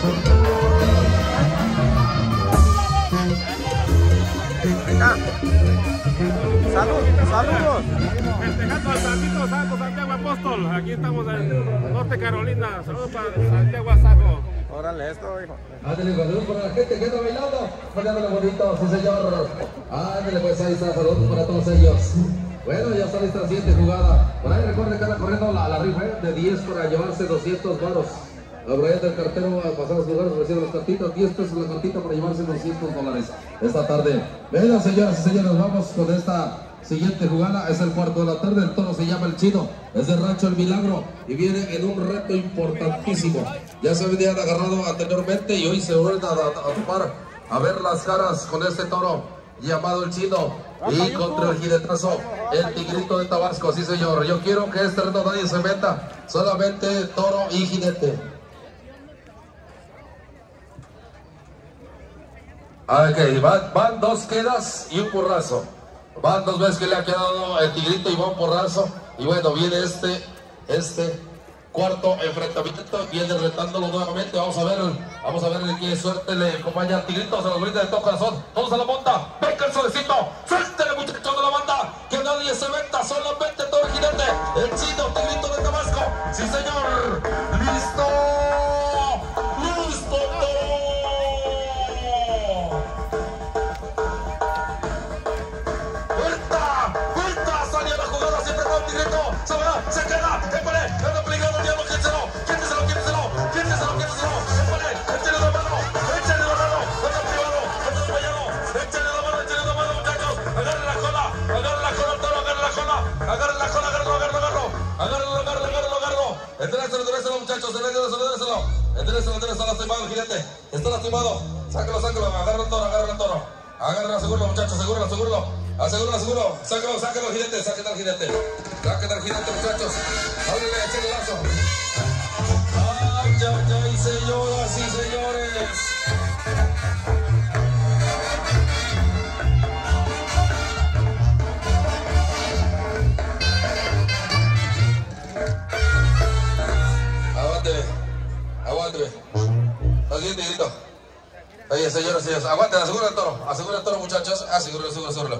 Saludos. Festejando al Santito Santo, Santiago Apóstol. Aquí estamos en Norte Carolina. Saludos para Santiago Asajo. Órale, esto, hijo. Ándale, saludos para la gente que anda bailando. Bailando bonito, sí señor. Ándale, pues ahí está, saludos para todos ellos. Bueno, ya está lista la siguiente jugada. Por ahí recuerden que anda corriendo la rifa de 10 para llevarse 200 varos. A Brian del cartero a pasar los lugares, recibe las cartitas, 10 pesos la cartita para llevarse $200 esta tarde. Venga, señoras y señores, vamos con esta siguiente jugada. Es el cuarto de la tarde, el toro se llama El Chino, es de Rancho El Milagro y viene en un reto importantísimo. Ya se habían agarrado anteriormente y hoy se vuelven a tomar a ver las caras con este toro llamado El Chino y contra el jinetazo, el Tigrito de Tabasco. Sí señor, yo quiero que este reto nadie se meta, solamente toro y jinete. Ok, van dos quedas y un porrazo. Van dos veces que le ha quedado el Tigrito y va un porrazo. Y bueno, viene este cuarto enfrentamiento. Viene retándolo nuevamente. Vamos a ver de qué suerte le acompaña al Tigrito. Se los brinda de todo corazón. Todos a la monta. Venga el solecito. Suéltele, muchachos de la banda. Que nadie se meta. Solamente todo el jinete. El Chino, Tigrito de Tabasco. Sí, señor. ¡Listo! ¡Listo, todo! Se queda, épale, anda peligrando el diablo, quínselo, épale, échale la mano, anda privado, anda desmayado, échale la mano, muchachos, agarren la cola al toro, agarren la cola, agárrenlo, enderezalo, muchachos, enderezalo, lastimado el jinete, está lastimado, sácalo, agarra el toro, agarra, asegúralo, muchachos, asegúralo, sácalo al jinete, saquen al jinete, muchachos, ábrele, échale el lazo. Ay, señoras y señores. Aguánteme. ¿Estás bien, Tigrito? Oye, señoras y señores, aguanten, asegura el toro, muchachos. Asegúralo.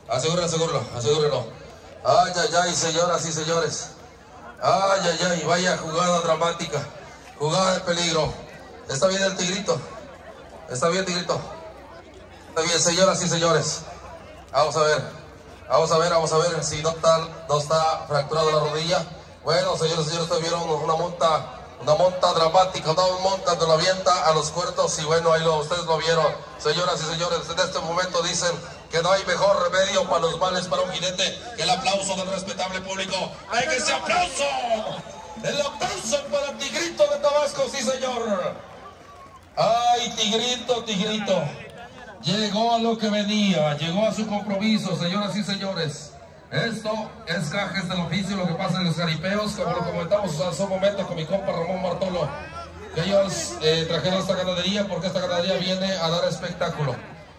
Ay, señoras y señores. Ay, vaya jugada dramática. Jugada de peligro. Está bien el Tigrito. Está bien, señoras y señores. Vamos a ver si no está fracturada la rodilla. Bueno, señores y señores, ustedes vieron una monta dramática, una monta que lo avienta a los cuernos y bueno, ustedes lo vieron. Señoras y señores, en este momento dicen que no hay mejor remedio para los males para un jinete que el aplauso del respetable público. ¡Hay que ese aplauso! ¡El aplauso para Tigrito de Tabasco, sí señor! ¡Ay, Tigrito! Llegó a lo que venía, llegó a su compromiso, señoras y señores. Esto es gajes del oficio, lo que pasa en los jaripeos, como lo comentamos hace un momento con mi compa Ramón Bartolo, que ellos trajeron esta ganadería porque esta ganadería viene a dar espectáculo.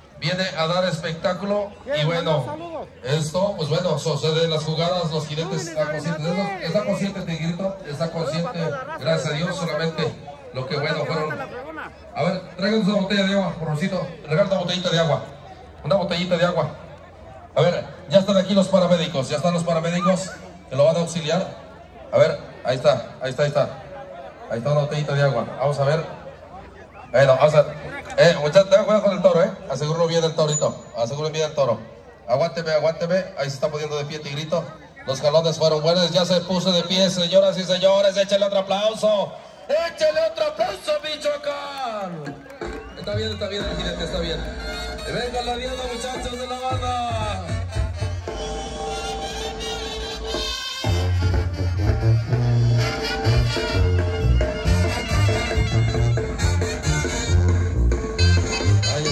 Y bueno, esto, pues bueno, sucede en las jugadas, los jinetes están conscientes. Está consciente Tigrito, está consciente, gracias a Dios, solamente lo que bueno fueron. A ver, tráiganos una botella de agua, porrocito, regala una botellita de agua. A ver, ya están aquí los paramédicos, que lo van a auxiliar. A ver, ahí está. Ahí está una botellita de agua. Vamos a ver. Bueno, vamos a ver. Muchachos, tengan cuidado con el toro, Asegúrenlo bien el toro. Aguánteme. Ahí se está poniendo de pie Tigrito. Los jalones fueron buenos, ya se puso de pie, señoras y señores. Échale otro aplauso, Michoacán. Está bien el jinete, está bien. Venga la vianda, muchachos de la banda. Ahí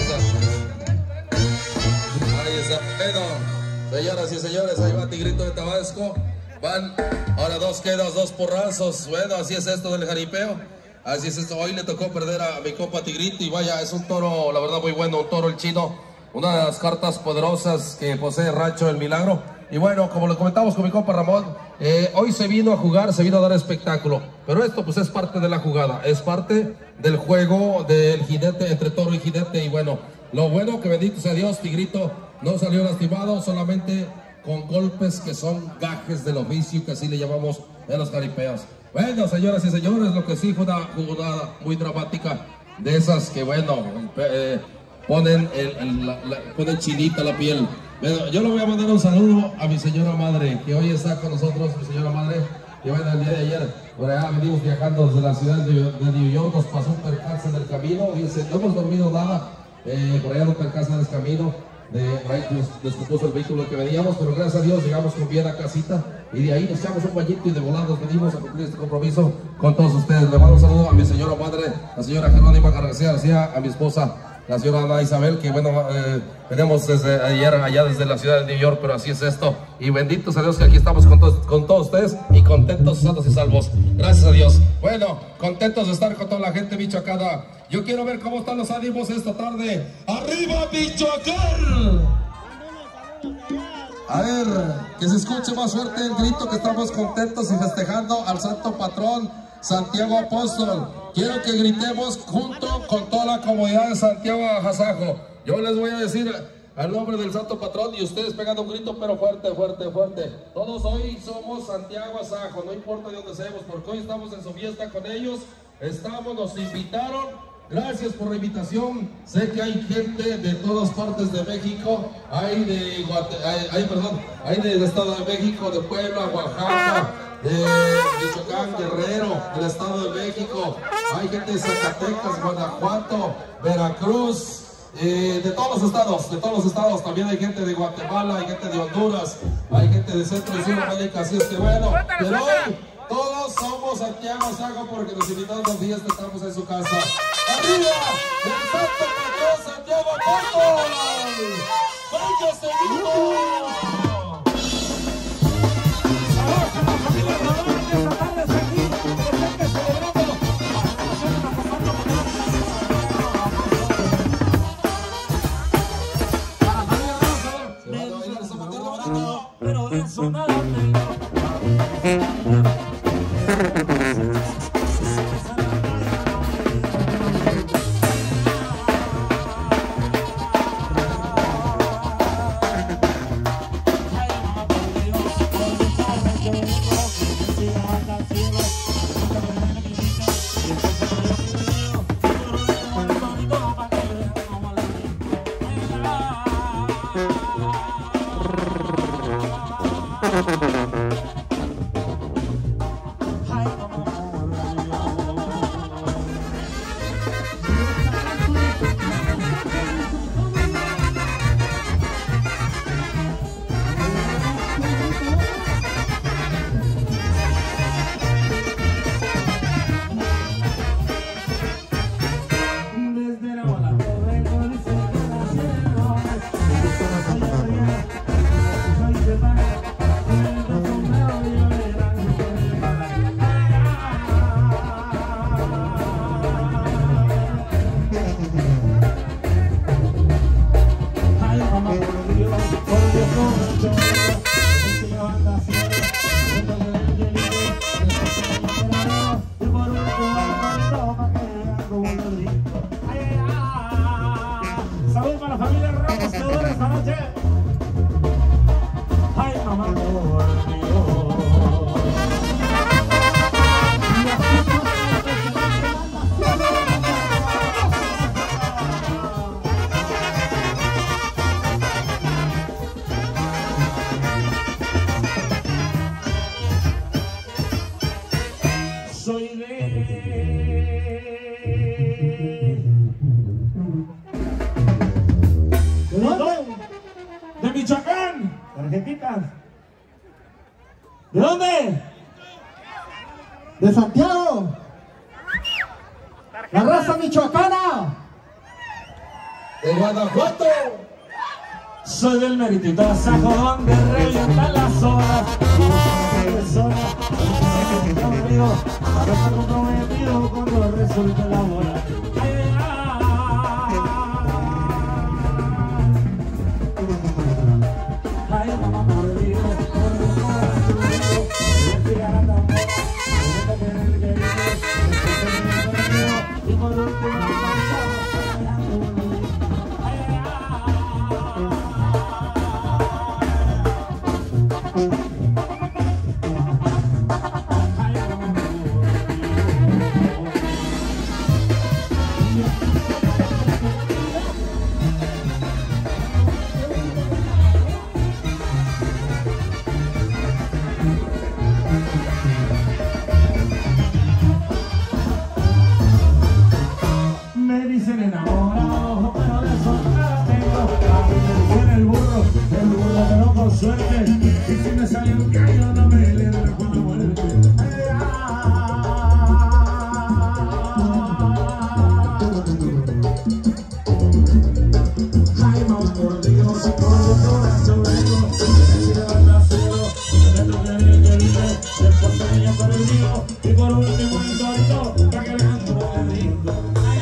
está. Bueno, señoras y señores, ahí va Tigrito de Tabasco. Van ahora dos quedas, dos porrazos. Bueno, así es esto del jaripeo. Así es esto, hoy le tocó perder a mi compa Tigrito y vaya, es un toro, la verdad, muy bueno, un toro El Chino, una de las cartas poderosas que posee Rancho El Milagro. Y bueno, como lo comentamos con mi compa Ramón, hoy se vino a jugar, se vino a dar espectáculo. Pero esto pues es parte de la jugada, es parte del juego del jinete, entre toro y jinete. Y bueno, lo bueno que bendito sea Dios, Tigrito no salió lastimado, solamente con golpes que son gajes del oficio, que así le llamamos en los jaripeos. Bueno, señoras y señores, lo que sí fue una jugada muy dramática, de esas que bueno, ponen chinita la piel. Bueno, yo le voy a mandar un saludo a mi señora madre, que hoy está con nosotros, mi señora madre, que bueno, el día de ayer, por allá venimos viajando desde la ciudad de New York, nos pasó un percance en el camino, fíjense, no hemos dormido nada, por allá un percance en el camino, descompuso el vehículo que veníamos, pero gracias a Dios llegamos con bien a casita, y de ahí nos echamos un bañito y de volados venimos a cumplir este compromiso con todos ustedes. Le mando un saludo a mi señora madre, la señora Jerónima García, a mi esposa, la señora Ana Isabel, que bueno, venimos desde ayer allá desde la ciudad de New York, pero así es esto. Y bendito sea Dios que aquí estamos con todos ustedes y contentos, santos y salvos. Gracias a Dios. Bueno, contentos de estar con toda la gente michoacana. Yo quiero ver cómo están los ánimos esta tarde. ¡Arriba, Michoacán! A ver, que se escuche más fuerte el grito, que estamos contentos y festejando al santo patrón Santiago Apóstol. Quiero que gritemos junto con toda la comunidad de Santiago Agasajo. Yo les voy a decir al nombre del santo patrón y ustedes pegando un grito, pero fuerte, fuerte, fuerte. Todos hoy somos Santiago Agasajo, no importa de dónde seamos, porque hoy estamos en su fiesta con ellos. Nos invitaron. Gracias por la invitación. Sé que hay gente de todas partes de México. Hay del Estado de México, de Puebla, Oaxaca, de Michoacán, Guerrero, del Estado de México. Hay gente de Zacatecas, Guanajuato, Veracruz, de todos los estados. También hay gente de Guatemala, hay gente de Honduras, hay gente de Centro y Sudamérica. Así es que bueno, pero hoy todos somos Santiago Agasajo porque nos invitaron los días que estamos en su casa. ¡Arriba! ¡El santo patrón Santiago Apóstol! ¡Venga, seguimos! ¡Saludos a la familia Rodríguez! ¡Esta tarde está aquí! ¡Presente celebrando! ¡A la familia Rosa! ¡Pero de eso nada tengo! Saludos para la familia Ramos que dura esta noche. Ay, mamá, por Dios. Soy de Michoacán, tarjetitas. ¿De dónde? De Santiago, la raza michoacana. De Guanajuato. Soy del meritito Agasajo, donde revientan las horas. A estar comprometido cuando resulte la hora. Ay, mamá, por Dios. dicen enamorado, pero de eso nada tengo. Tiene el burro pero con suerte. Y si me sale un gallo, no me libro con la muerte. Ay, no, por Dios, por el corazón vengo. Si levanta cero, me toca el que vive. Después se niño perdido. Y por último el torito, para que le canto el rindo.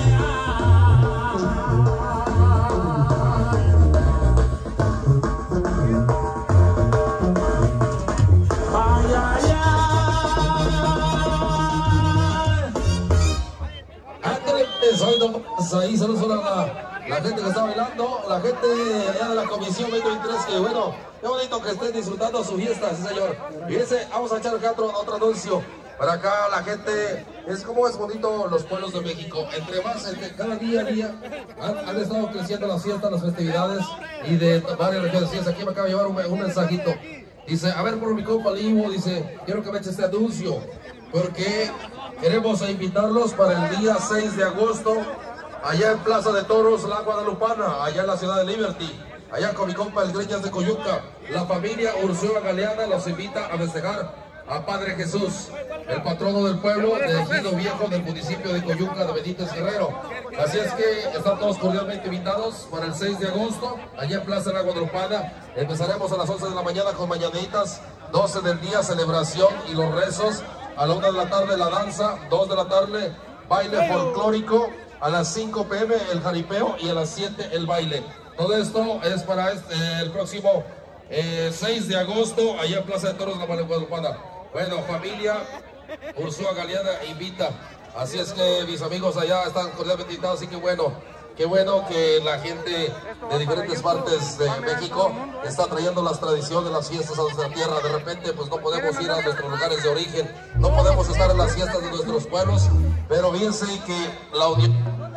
Ahí saludos a la gente que está bailando, la gente allá de la Comisión 2023, que bueno, qué bonito que estén disfrutando su fiesta, sí señor. Fíjense, vamos a echar acá otro anuncio. Para acá la gente, es como es bonito los pueblos de México. Entre cada día a día han estado creciendo las fiestas, las festividades y de varias regiones. Aquí me acaba de llevar un mensajito. Dice, a ver por mi compa Livo, dice, quiero que me eche este anuncio, porque queremos invitarlos para el día 6 de agosto, allá en Plaza de Toros, La Guadalupana, allá en la ciudad de Liberty, allá con mi compa El Greñas de Coyuca. La familia Ursula Galeana los invita a festejar a Padre Jesús, el patrono del pueblo de Ejido Viejo del municipio de Coyuca de Benítez Guerrero. Así es que están todos cordialmente invitados para el 6 de agosto, allá en Plaza de la Guadalupana. Empezaremos a las 11 de la mañana con mañanitas, 12 del día celebración y los rezos, a la 1 de la tarde la danza, 2 de la tarde baile folclórico, a las 5 p.m. el jaripeo y a las 7 el baile. Todo esto es para el próximo 6 de agosto, allá en Plaza de Toros, La Guadalupana. Bueno, familia Ursúa Galeana invita. Así es que mis amigos allá están cordialmente invitados, así que bueno, qué bueno que la gente de diferentes partes de México está trayendo las tradiciones, las fiestas a nuestra tierra. De repente pues no podemos ir a nuestros lugares de origen, no podemos estar en las fiestas de nuestros pueblos, pero fíjense que la unión...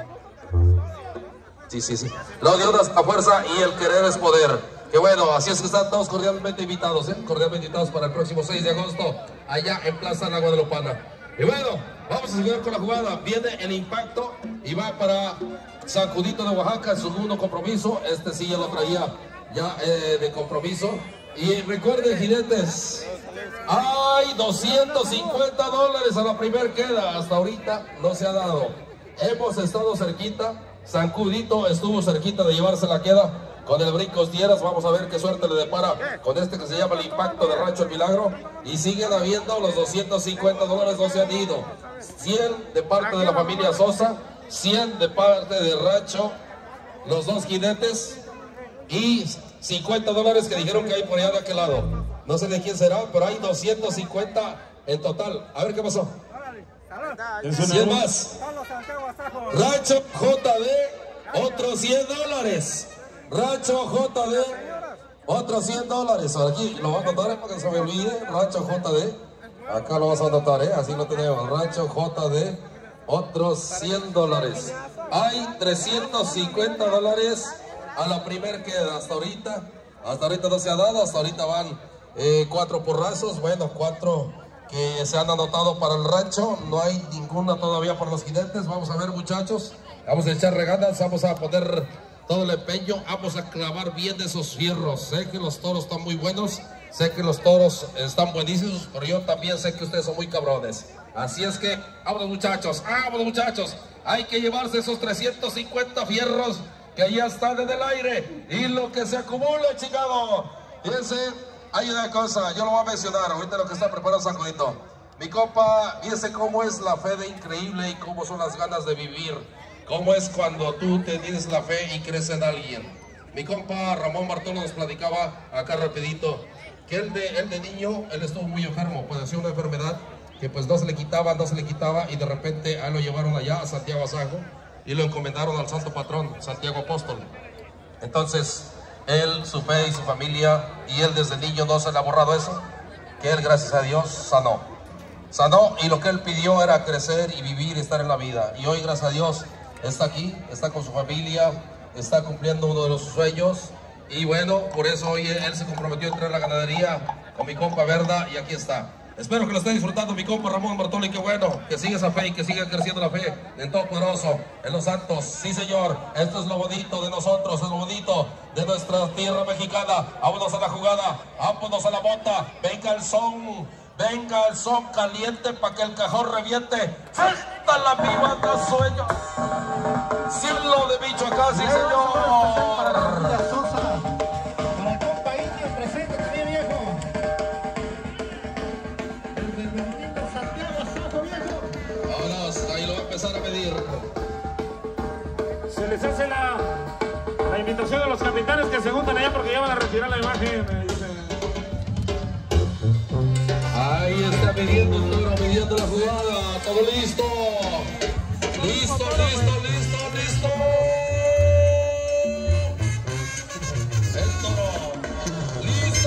Sí. La unión es la fuerza y el querer es poder. Que bueno, así es que están todos cordialmente invitados, cordialmente invitados para el próximo 6 de agosto, allá en Plaza La Guadalupana. Y bueno, vamos a seguir con la jugada. Viene el impacto y va para San Judito de Oaxaca, en su segundo compromiso. Este sí ya lo traía ya de compromiso. Y recuerden, jinetes, hay $250 a la primer queda. Hasta ahorita no se ha dado. Hemos estado cerquita. San Judito estuvo cerquita de llevarse la queda con el Brincos Dieras. Vamos a ver qué suerte le depara con este que se llama el impacto de Rancho El Milagro. Y siguen habiendo los $250, no se han ido. 100 de parte de la familia Sosa, 100 de parte de Rancho, los dos jinetes, y $50 que dijeron que hay por allá de aquel lado. No sé de quién será, pero hay 250 en total. A ver qué pasó. 100 más. Rancho JD, otros $100. Rancho JD, otros $100. Aquí lo voy a anotar para que se me olvide. Rancho JD, acá lo vas a anotar, así lo tenemos. Rancho JD, otros $100. Hay $350 a la primer queda. Hasta ahorita no se ha dado. Hasta ahorita van 4 porrazos. Bueno, 4 que se han anotado para el rancho. No hay ninguna todavía por los jinetes. Vamos a ver, muchachos, vamos a echar regadas, vamos a poner todo el empeño, vamos a clavar bien esos fierros. Sé que los toros están muy buenos, sé que los toros están buenísimos, pero yo también sé que ustedes son muy cabrones. Así es que vámonos, muchachos, hay que llevarse esos 350 fierros que ya están en el aire, y lo que se acumule, chingado. Fíjense, hay una cosa, yo lo voy a mencionar ahorita, lo que está preparando San Judito. Mi compa, fíjense cómo es la fe de increíble y cómo son las ganas de vivir. Cómo es cuando tú tienes la fe y crees en alguien. Mi compa Ramón Bartolo nos platicaba acá rapidito que él de niño, él estuvo muy enfermo, padeció una enfermedad que pues no se le quitaba, y de repente a él lo llevaron allá a Santiago Azajo y lo encomendaron al santo patrón, Santiago Apóstol. Entonces, él, su fe y su familia, y él desde niño no se le ha borrado eso, que él, gracias a Dios, sanó, y lo que él pidió era crecer y vivir y estar en la vida. Y hoy, gracias a Dios, está aquí, está con su familia, está cumpliendo uno de los sueños. Y bueno, por eso hoy él se comprometió a entrar a la ganadería con mi compa Verda, y aquí está. Espero que lo esté disfrutando mi compa Ramón Bartoli, que bueno, que siga esa fe y que siga creciendo la fe en Todopoderoso, en los santos. Sí, señor, esto es lo bonito de nosotros, es lo bonito de nuestra tierra mexicana. Vámonos a la jugada, vámonos a la bota, venga el son caliente para que el cajón reviente. ¡Falta la viva sueño! Cielo de Michoacán, sí, señor. Ahí lo va a empezar a medir. Se les hace la invitación a los capitanes que se juntan allá porque ya van a retirar la imagen. Ahí está midiendo el toro, midiendo la jugada. Todo listo. Listo. El toro. Listo.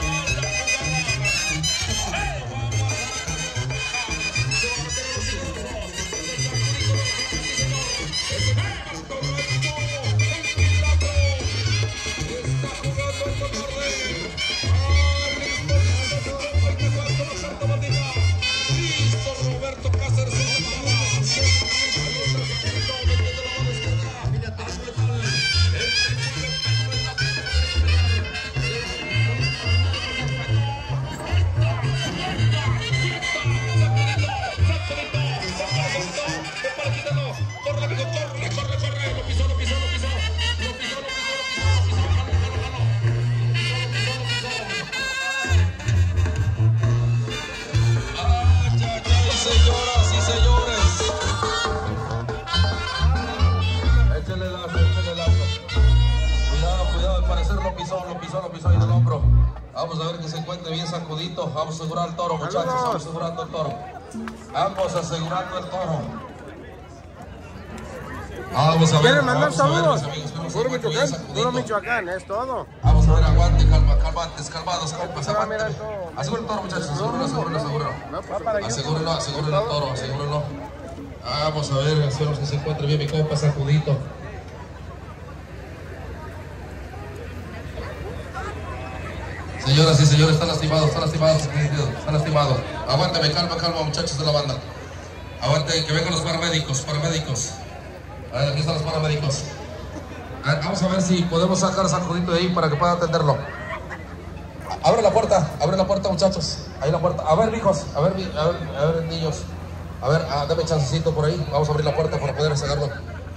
Lo pisó ahí del hombro. Vamos a ver que se encuentre bien sacudito. Vamos a asegurar el toro, muchachos. Vamos asegurando el toro. Vamos asegurando el toro. Vamos a ver. ¿Quieren mandar saludos? Puro Michoacán, es todo. Vamos a ver, aguante, calmados, compas, aguante. Asegura el toro, muchachos. Asegúrenlo. Asegúrenlo el toro, asegúrenlo. Vamos a ver, esperemos que se encuentre bien mi compa, sacudito. Señoras y señores, está lastimado. Aguánteme, calma, muchachos de la banda. Aguante, que vengan los paramédicos. A ver, aquí están los paramédicos. Vamos a ver si podemos sacar a Sacudito de ahí para que pueda atenderlo. Abre la puerta, muchachos. Ahí la puerta. A ver, hijos, a ver, niños. A ver, dame chancecito por ahí. Vamos a abrir la puerta para poder sacarlo.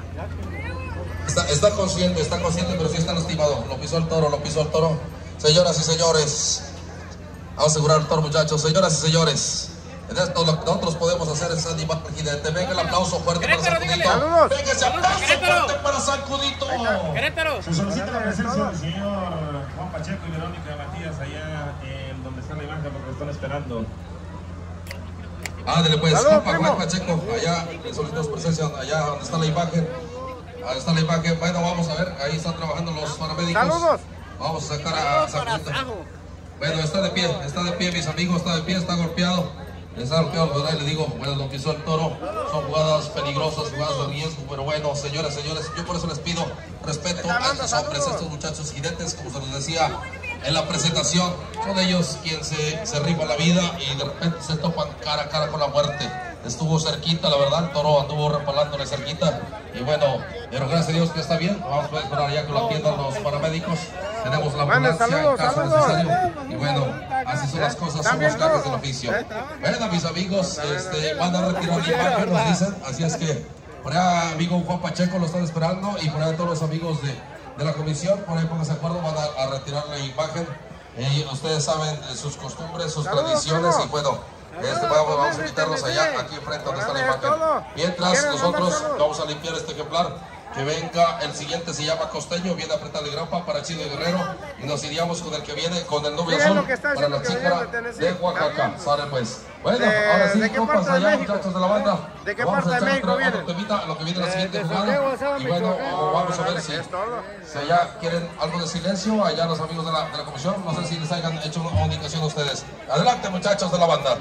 Está consciente, pero sí está lastimado. Lo pisó el toro. Señoras y señores, vamos a asegurar el toro, muchachos. Señoras y señores, esto lo que nosotros podemos hacer es animar al jinete. Venga el aplauso fuerte para Sacudito. Venga ese aplauso fuerte para Sacudito. Se solicita la presencia del señor Juan Pacheco y Verónica Matías allá en donde está la imagen porque lo están esperando. Ándale pues, Juan Pacheco, allá solicitamos presencia, allá donde está la imagen. Ahí está la imagen. Bueno, vamos a ver, ahí están trabajando los paramédicos. ¡Saludos! Vamos a sacar a Sacudito. Bueno, está de pie, mis amigos, está golpeado. ¿Verdad? Y le digo, bueno, lo pisó el toro. Son jugadas peligrosas, jugadas de riesgo. Pero bueno, señores, yo por eso les pido respeto a estos hombres, a estos muchachos jinetes, como se les decía en la presentación. Son ellos quienes se rifan la vida y de repente se topan cara a cara con la muerte. Estuvo cerquita, la verdad, el toro anduvo repalándole cerquita. Y bueno, pero gracias a Dios que está bien. Vamos a esperar ya que lo atiendan los paramédicos. Tenemos la ambulancia en caso necesario. Y bueno, así son las cosas, somos gajes del oficio. Bueno, mis amigos, van a retirar la imagen, nos dicen. Así es que por allá, amigo Juan Pacheco lo están esperando. Y por allá todos los amigos de la comisión, por ahí pónganse de acuerdo, van a retirar la imagen. Ustedes saben sus costumbres, sus tradiciones y bueno. Vamos a invitarlos allá, aquí enfrente donde está la imagen. Mientras nosotros vamos a limpiar este ejemplar. Que venga el siguiente, se llama Costeño, viene a apretarle grampa para Chido y Guerrero. Y nos iríamos con el que viene, con el novio azul para la chica de Oaxaca. Sale pues. Bueno, ahora sí, compas, allá muchachos de la banda. ¿De qué parte de México viene? Lo que viene la siguiente jugada. Y bueno, vamos a ver si allá quieren algo de silencio, allá los amigos de la comisión. No sé si les hayan hecho una indicación a ustedes. Adelante, muchachos de la banda.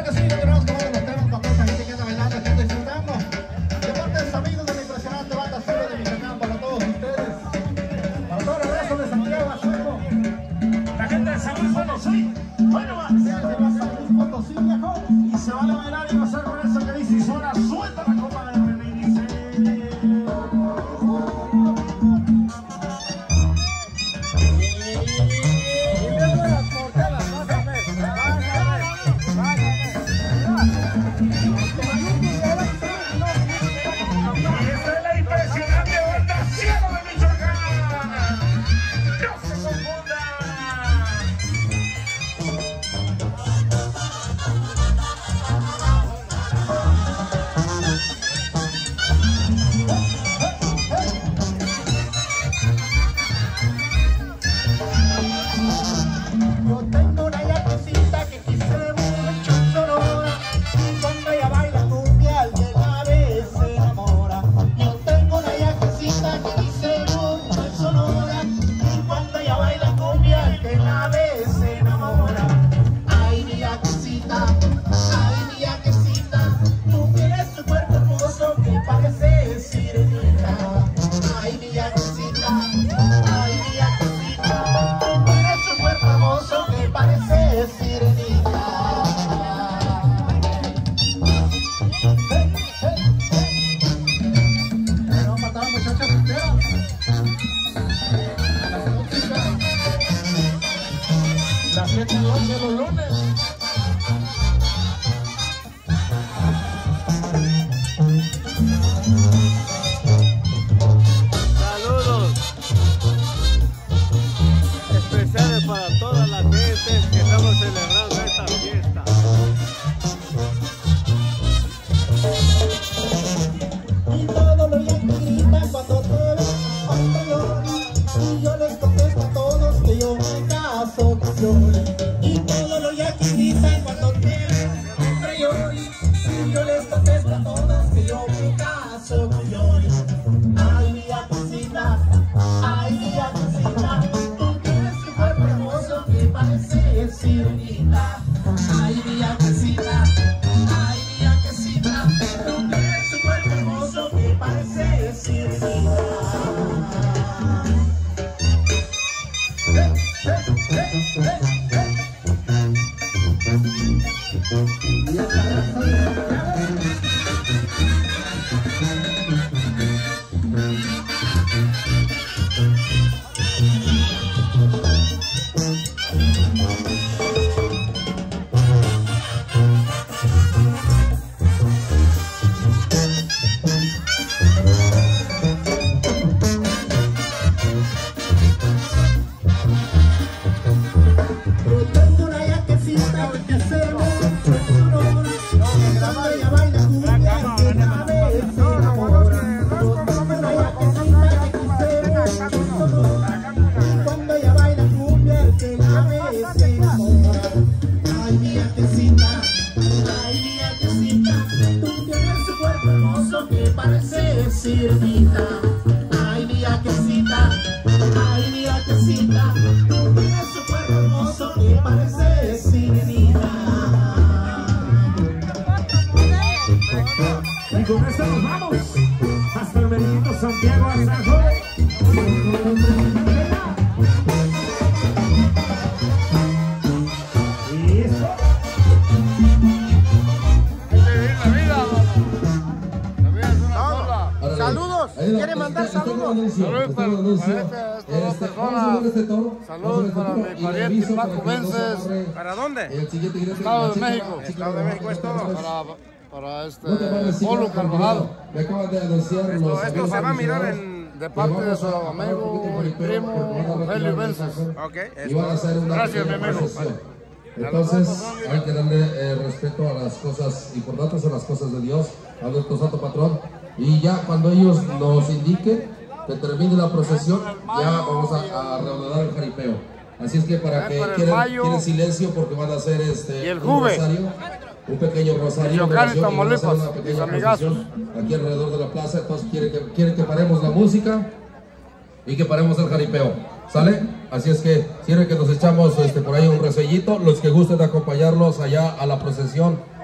que sí, tenemos todos los temas para toda esa gente que anda bailando, que anda disfrutando. De parte de los amigos de la impresionante banda Cero de Michoacán, para todos ustedes. Para todo el resto de Santiago, Azuco. La gente de San Luis Potosí. Bueno, va. Desde San Luis Potosí, viejo. Y se van a bailar y gozar con eso que dice. Y suena, suelta la copa de René y dice. Y con esto nos vamos hasta el merito Santiago, hasta Joven. Saludos, ¿quiere mandar saludos? Saludos para mi pariente Paco Vences. ¿Para dónde? Estado de México. Estado de México es todo. Para Polo Carvajal. Esto se va a mirar de parte de su amigo y primo Rogelio Vences. Ok, Gracias, mi amigo. Entonces hay que darle respeto a las cosas importantes, a las cosas de Dios, a nuestro santo patrón. Y ya cuando ellos nos indiquen que termine la procesión, ya vamos a reanudar el jaripeo. Así es que para que queden silencio porque van a hacer un rosario, un pequeño rosario, una pequeña procesión aquí alrededor de la plaza. Entonces quieren que paremos la música y que paremos el jaripeo, ¿sale? Así es que quieren que nos echamos por ahí un resellito, los que gusten acompañarlos allá a la procesión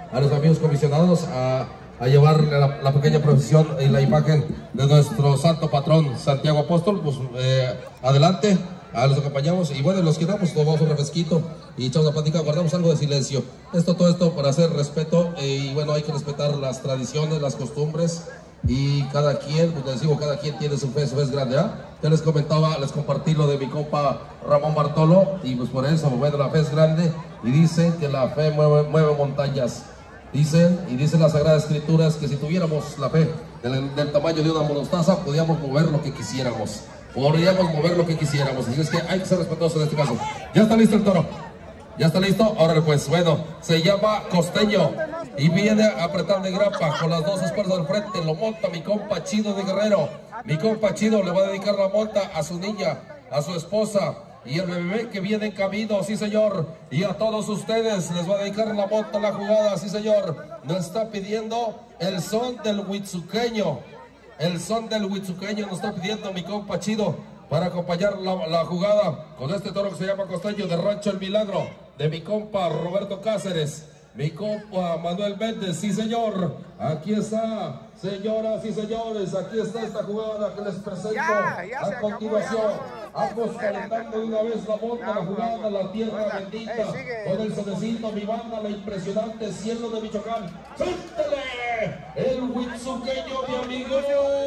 a los amigos comisionados a llevar la pequeña procesión y la imagen de nuestro santo patrón Santiago Apóstol. Pues adelante, los acompañamos y bueno, los quedamos, tomamos un refresquito y echamos la plática, guardamos algo de silencio. Todo esto para hacer respeto y bueno, hay que respetar las tradiciones, las costumbres y cada quien, pues les digo, cada quien tiene su fe es grande, ¿ah? Ya les comentaba, les compartí lo de mi compa Ramón Bartolo y pues por eso, bueno, la fe es grande y dicen que la fe mueve montañas. Dicen, y dicen las Sagradas Escrituras, que si tuviéramos la fe del tamaño de una mostaza, podríamos mover lo que quisiéramos. Podríamos mover lo que quisiéramos. Así es que hay que ser respetuosos en este caso. ¿Ya está listo el toro? ¿Ya está listo? Ahora pues, bueno, se llama Costeño y viene a apretar de grapa con las dos espaldas al frente. Lo monta mi compa Chido de Guerrero. Mi compa Chido le va a dedicar la monta a su niña, a su esposa y el bebé que viene en camino, sí señor. Y a todos ustedes les va a dedicar la monta, la jugada, sí señor. Nos está pidiendo el son del huitzuqueño. El son del huitzuqueño nos está pidiendo mi compa Chido para acompañar la jugada con este toro que se llama Costeño de Rancho El Milagro, de mi compa Roberto Cáceres, mi compa Manuel Méndez, sí señor. Aquí está, señoras y señores, aquí está esta jugada que les presento a continuación. Ambos calentando de una vez la monta, la jugada, la tierra bendita, con el sonecito, mi banda, la impresionante cielo de Michoacán. ¡Suéltale! El huitzuqueño, mi amigo.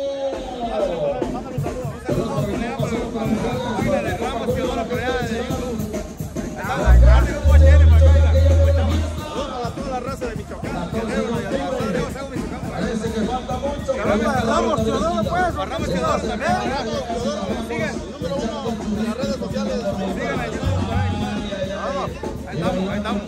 Toda la raza de Michoacán. Parece que falta mucho. Ramos Teodoro, pues. Ramos Teodoro también. Sigan. Número 1 en las redes sociales. Sigan ahí. Ahí estamos.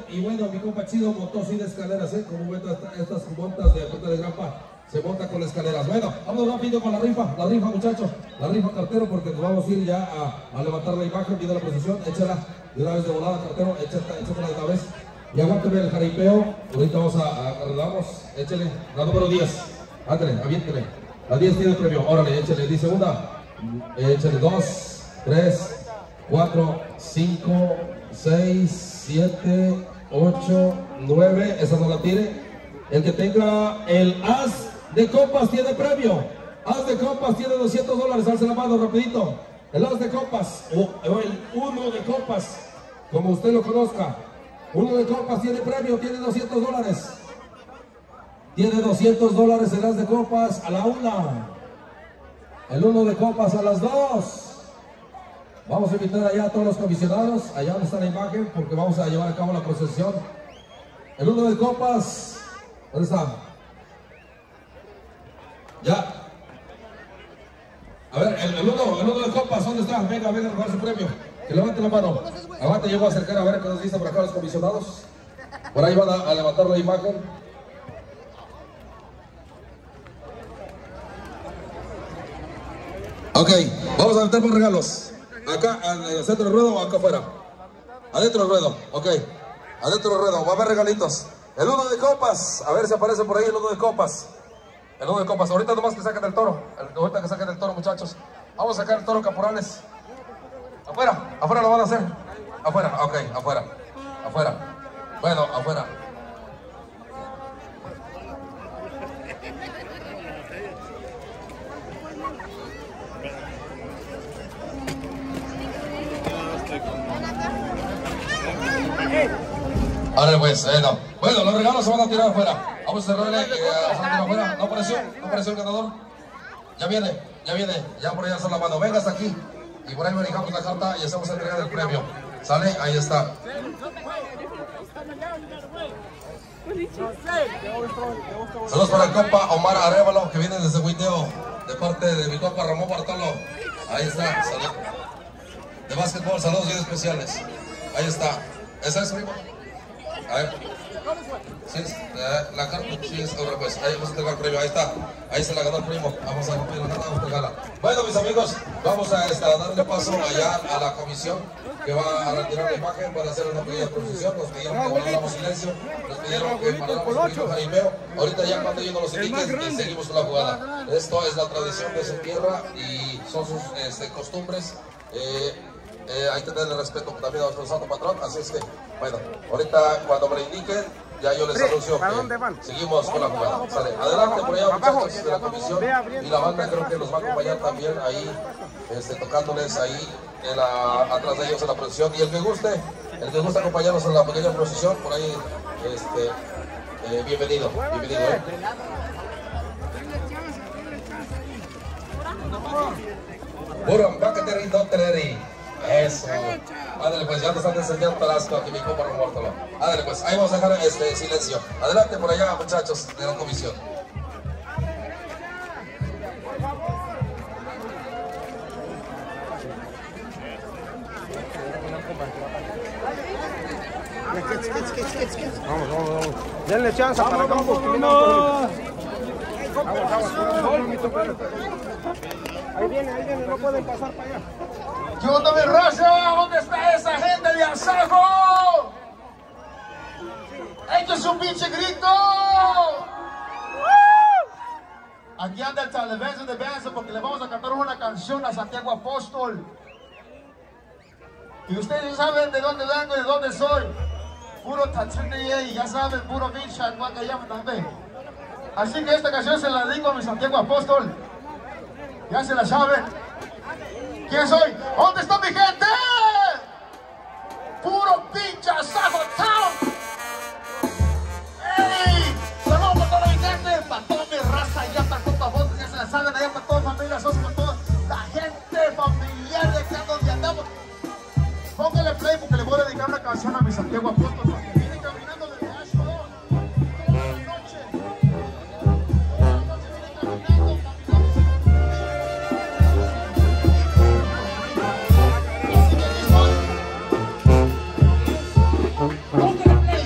previo. Y bueno, mi compa Chido montó sin escaleras, como ven estas montas de Puerta de Grampa, se monta con escaleras. Bueno, vamos rápido con la rifa muchachos, la rifa cartero, porque nos vamos a ir ya a levantar la imagen, viene la procesión, échala de una vez de volada, cartero, échatela de una vez. Y aguánteme el jaripeo, ahorita vamos a arreglamos, échale, la número 10, ándale, aviéntele, la 10 tiene el premio, órale, échale, dice una, échale 2, 3, 4, 5, 6, 7, 8, 9, esa no la tire. El que tenga el as de copas tiene premio. As de copas tiene $200, alza la mano rapidito. El as de copas, o el 1 de copas, como usted lo conozca. 1 de copas tiene premio, tiene $200. Tiene $200 el as de copas a la 1. El 1 de copas a las 2. Vamos a invitar allá a todos los comisionados, allá donde está la imagen, porque vamos a llevar a cabo la procesión. El 1 de copas, ¿dónde está? Ya. A ver, el uno de copas, ¿dónde está? Venga, a robar su premio. Que levante la mano. Aguante, yo voy a acercar a ver qué nos dicen por acá los comisionados. Por ahí van a levantar la imagen. Ok, vamos a meter por regalos. Acá, en el centro del ruedo o acá afuera. Adentro del ruedo, ok. Adentro del ruedo, va a haber regalitos. El 1 de copas, a ver si aparece por ahí el 1 de copas. El 1 de copas, ahorita nomás que saquen el toro. Ahorita que saquen el toro, muchachos. Vamos a sacar el toro Caporales. Afuera, afuera lo van a hacer. Afuera, ok, afuera. Afuera. Bueno, afuera. Ahora pues, no. Bueno, los regalos se van a tirar afuera. Vamos a cerrarle afuera. No apareció el ganador. Ya viene, ya por allá está la mano. Venga hasta aquí. Y por ahí manejamos la carta y hacemos entrega del premio. ¿Sale? Ahí está. Saludos para el compa Omar Arevalo, que viene desde Huiteo, de parte de mi compa Ramón Bartolo. Ahí está, salud. De básquetbol, saludos bien especiales. Ahí está. ¿Esa es, primo? A ver. Sí, la carta, sí, es ahora pues. Ahí vamos a entregar el premio, ahí está. Ahí se la ganó el primo. Vamos a romper la carta, vamos a entregarla. Bueno, mis amigos, vamos a darle paso allá a la comisión que va a retirar la imagen para hacer una pequeña procesión. Nos pidieron que guardáramos silencio, nos pidieron que paráramos un poquito jaripeo. Ahorita ya cuando ellos nos los indiquen, seguimos con la jugada. Esto es la tradición de su tierra y son sus costumbres. Hay que tenerle respeto también a nuestro santo patrón, así es que, bueno, ahorita cuando me lo indiquen, ya yo les anuncio que seguimos con la jugada. Sale, adelante por allá muchachos de la comisión y la banda creo que los va a acompañar también ahí, tocándoles ahí atrás de ellos en la procesión. Y el que guste acompañarnos en la pequeña procesión, por ahí, bienvenido. Buram, Bacateri, Dotteleri. Eso. Ándale pues, ya nos están enseñando Talasco aquí mi compa Romórtolo. Ándale pues, ahí vamos a dejar silencio. Adelante por allá muchachos de la comisión. Vamos. Denle chance para acá un poquito. Ahí viene, no pueden pasar para allá. ¿Qué onda, mi raza? ¿Dónde está esa gente de Asajo? ¡Echen su pinche grito! Aquí anda el Talebense de Benzo porque le vamos a cantar una canción a Santiago Apóstol. Y ustedes saben de dónde vengo y de dónde soy. Puro Tachunde y ya saben, puro Micha, Guacayama también. Así que esta canción se la dedico a mi Santiago Apóstol. Ya se la saben. ¿Quién soy? ¿Dónde está mi gente? Puro pinche Asajo Town. ¡Ey! Saludos para toda mi gente, para toda mi raza, ya para todas voces, ya se la saben, allá para toda familia, para toda la gente familiar de acá donde andamos. Póngale play porque le voy a dedicar una canción a mi Santiago Apóstol, porque viene caminando desde Ashford toda la noche. Póngale play.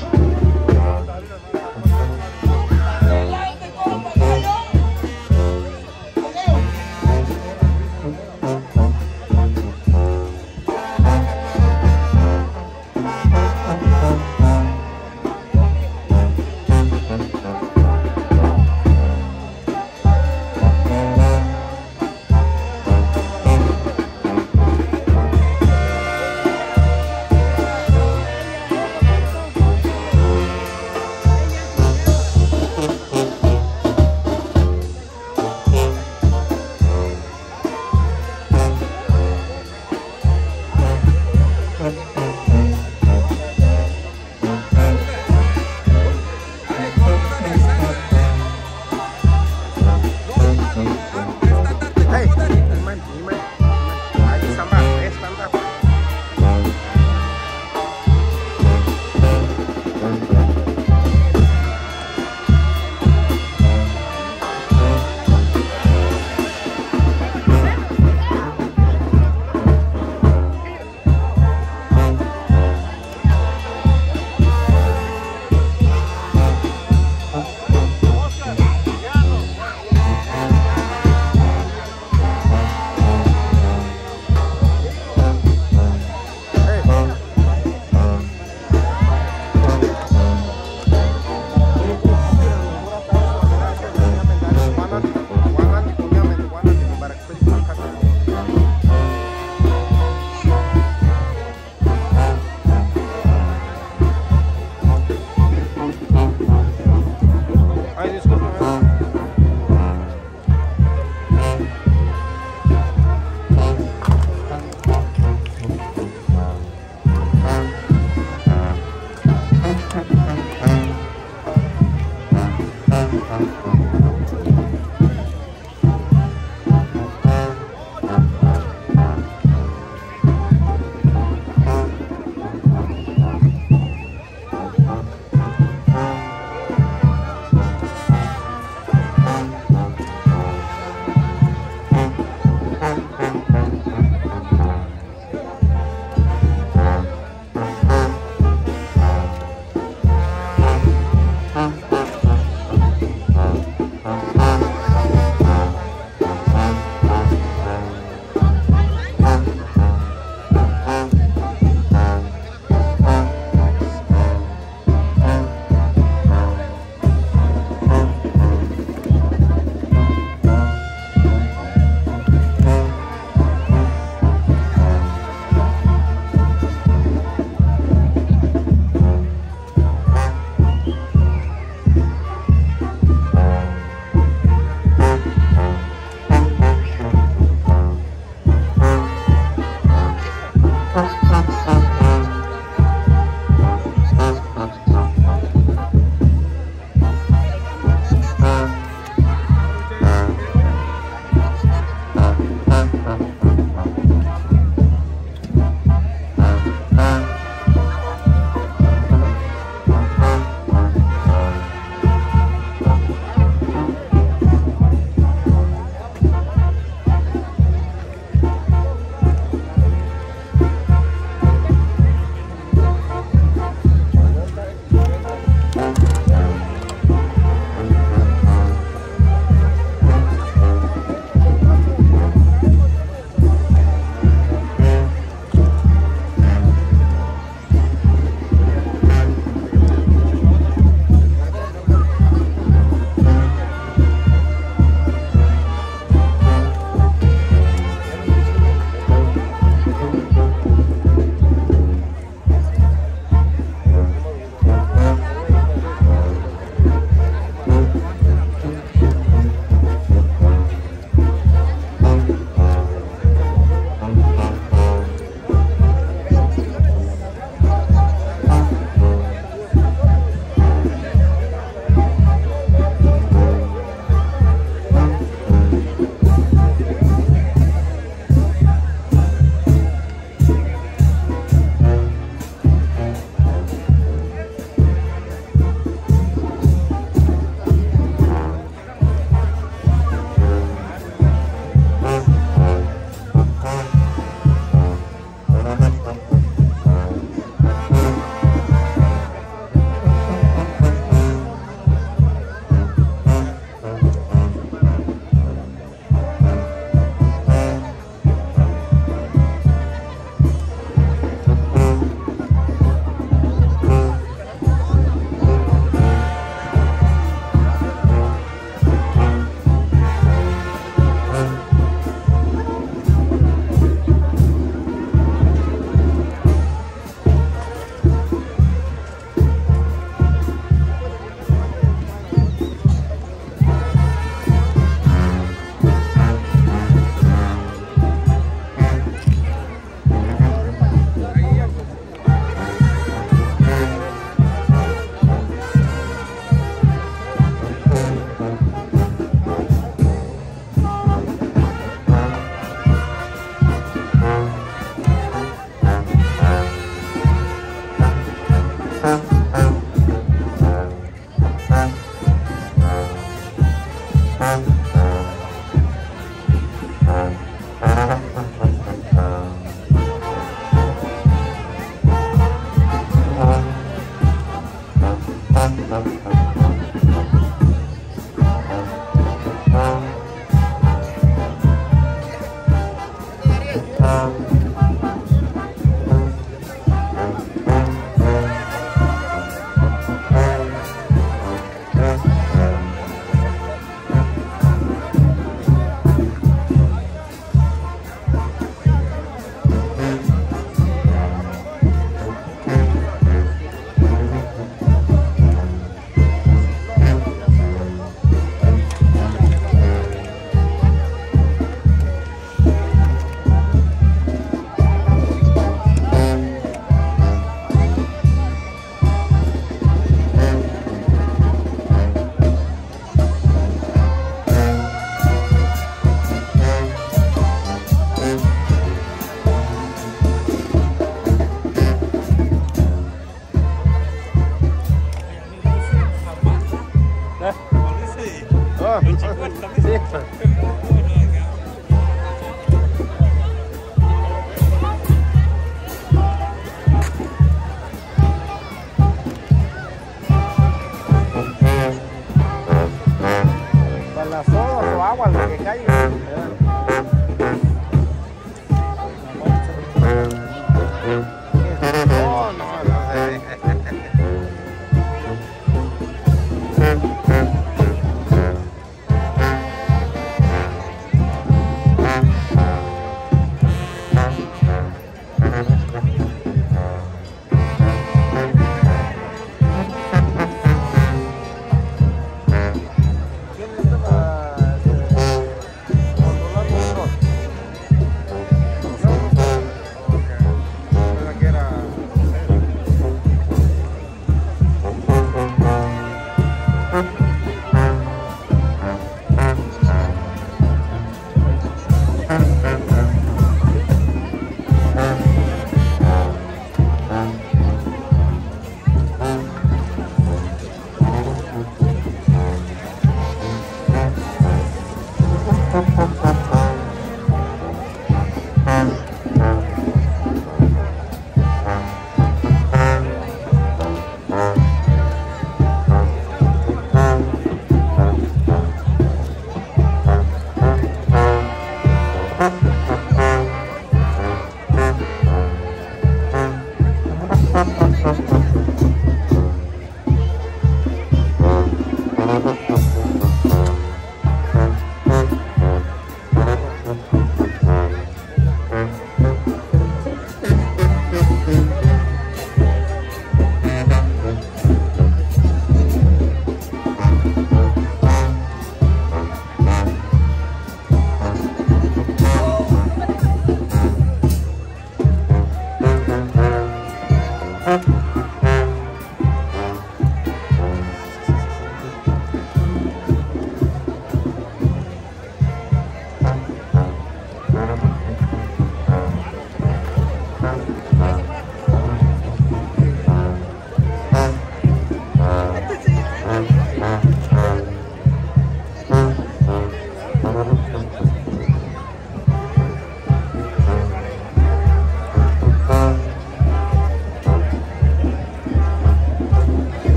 No, no sé.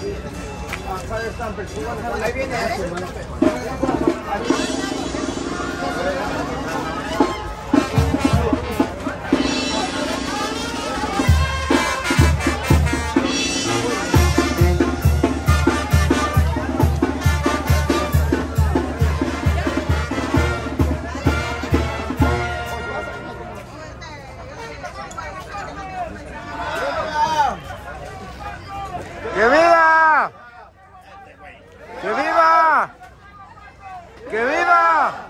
Ahí viene, ¡Que viva! ¡Que viva! ¡Que viva!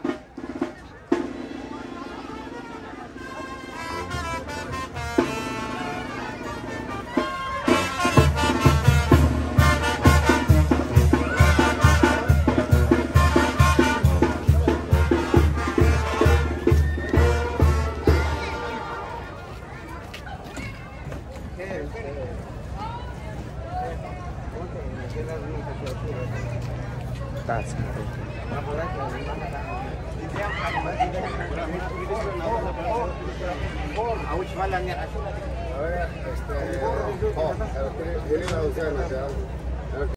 A ver,